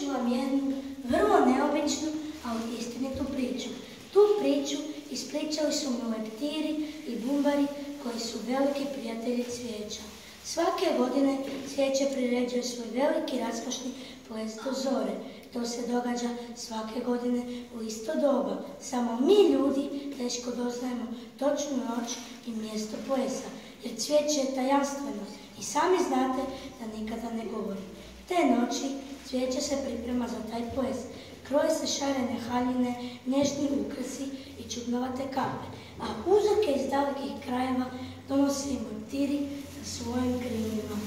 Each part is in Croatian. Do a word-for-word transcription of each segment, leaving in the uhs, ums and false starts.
ću vam jednu vrlo neobičnu, ali istinitu priču. Tu priču ispričali su mi leptiri i bumbari koji su veliki prijatelji cvijeća. Svake godine cvijeće priređuje svoj veliki raskošni ples do zore. To se događa svake godine u isto doba. Samo mi ljudi teško doznajemo točnu noć i mjesto plesa, jer cvijeće je tajanstveno i sami znate da nikada ne govori. Te noći cvijeće se priprema za taj ples. Kroje se šarene haljine, nježni ukrasi i čudnovate kape, a uzorke iz dalekih krajeva donosi im leptiri sa svojim krilima.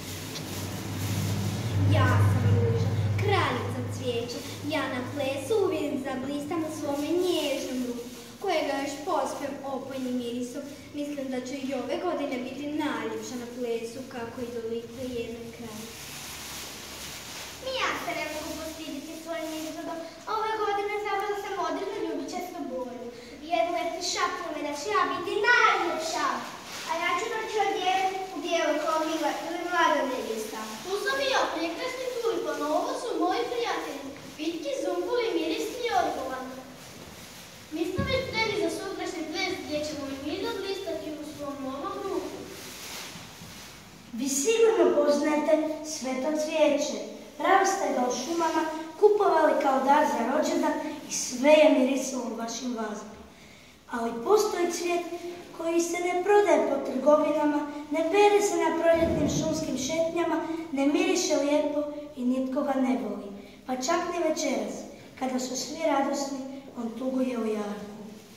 Ja sam Ruža, kraljica cvijeća. Ja na plesu uvijek zablistam u svome nježnom ruku, kojega još pospem opojnim mirisom. Mislim da će i ove godine biti najljepša na plesu, kako i dolikuje jednoj kraljici. Ni ja se ne mogu postiditi svojim izgledom. Ove godine zabrala sam modernu ljubičastu boju. Jedno je prišapno me da će ja biti najljepša. A ja ću doći odjevati u bijelu kao mila ili mlada nevjesta. Tu sam i ja, prekrasni tulipan, ovo su moji prijatelji. Pitki, zumbuli, mirisni i orgovan. Mi smo već spremni za sutrašnji ples gdje ćemo i mi odlistati u svom novom ruku. Vi sigurno poznajete sveto cvijeće. Pravo ste ga u šumama kupovali kao dar za rođendan i sve je mirisalo u vašim vazama. Ali postoji cvijet koji se ne prodaje po trgovinama, ne bere se na proljetnim šumskim šetnjama, ne miriše lijepo i nitko ga ne voli. Pa čak ni večeras, kada su svi radosni, on tuguje u jarku.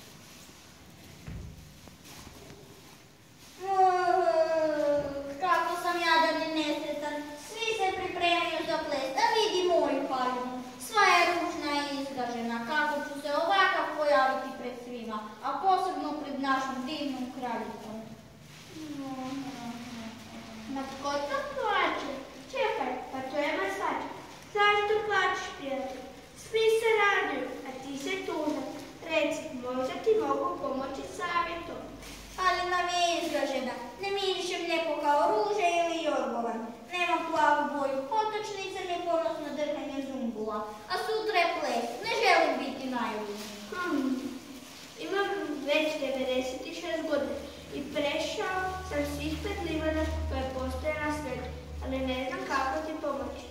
Kako sam jadan i nesretan. Svi se pripremaju za ples, da vidi moju haljinu. Sva je ružna i izgažena. Kako ću se ovakav pojaviti pred svima, a posebno pred našom divnom kraljicom. Ma tko to plače? Čekaj, pa to je masač. Zašto plačeš, prijatelj? Svi se raduju, a ti se tužan. Reci, možda ti mogu pomoći savjetom. Ali nam je izražena. Ne mirišem lijepo kao ruže ili jorgovan. Nemam plavu boju potočnice, ni ponosno drhanje zumbula. A sutra je ples. Ne želim biti najluđi. Hmm. Imam već devedeset šest godina i prešao sam svih pet livada koje postoje na svijetu, ali ne znam kako ti pomoći.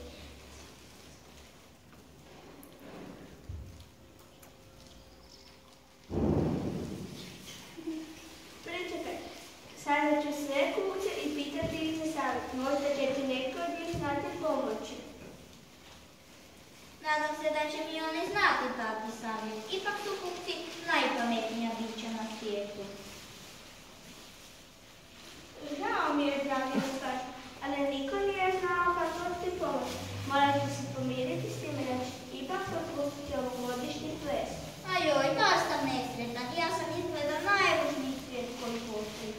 Pričekaj, sada ću sve kupce i pitati ih za savjet. Možda će ti neko od njih znati pomoći. Nadam se da će mi oni znati dati savjet. Ipak su kupci najpametnija bića na svijetu. Žao mi je, dragi ustaš, ali niko nije znao kako ti pomoći. Morat ću se pomiriti s time da ću ipak propustiti ovogodišnji ples. Ajoj, baš sam nesretan. Ja sam izgleda najružniji svijet koji postoji.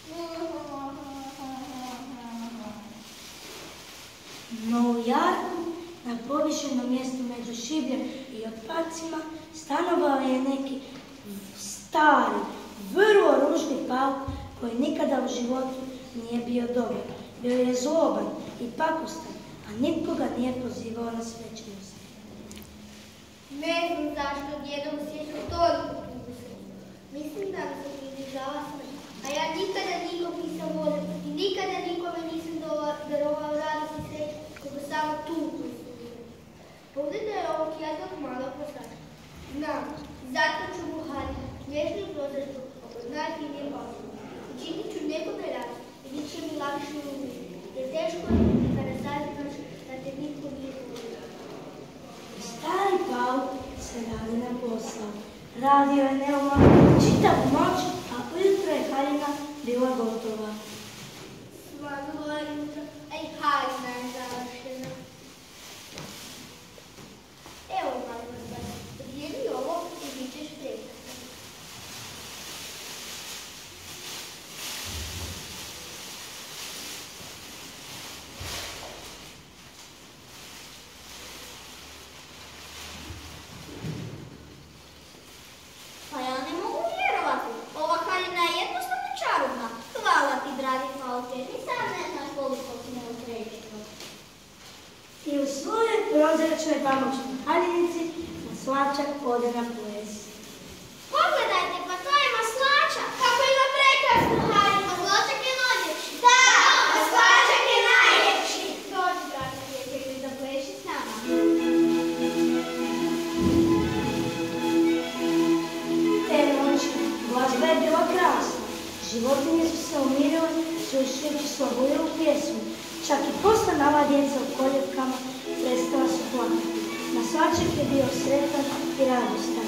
No u jarku, na povišenom mjestu među šibljem i otpacima, stanovao je neki stari, vrlo ružni pauk koji nikada u životu nije bio dobar. Bio je zloban i pakostan, a nitko ga nije pozivao na svećenost. Ne znam zašto djedom svijetu toliko tuze. Mislim da mi se približava smrt. A ja nikada nikog nisam volio i nikada nikome nisam darovao radost i sreću, kako samo tugu. Pogledaj ovog jednog malog postača. Znam, zato ću mu haljiti nježnu prozreću oko najfinije osnovu. Učinit ću nekome radost i bit će mi lakše uvijek, jer teško je kada saznaš da te nitko nije volio. Stari pauk se radi na posao. Radio je neumorno čitavu noć, a ujutro je haljina bila gotova. Svanulo je jutro, a i haljina je završena. Evo, Marina, prijedi ovo i bit ćeš prekrasna. Pa ja ne mogu vjerovati. prozračnoj pamučnoj haljinici, maslačak ode na ples. Pogledajte, pa to je maslačak. Kako ima prekrasnu haljinu. Maslačak je najljepši. Da, maslačak je najljepši. Dođi, dragi prijatelji, da pleši s nama. Te noći glazba je bila krasna. Životinje su se umirile, slušajući Slavujevu pjesmu. Čak i posla mala djeca u koljevkama prestala su plakati. Maslačak je bio sretan i radostan.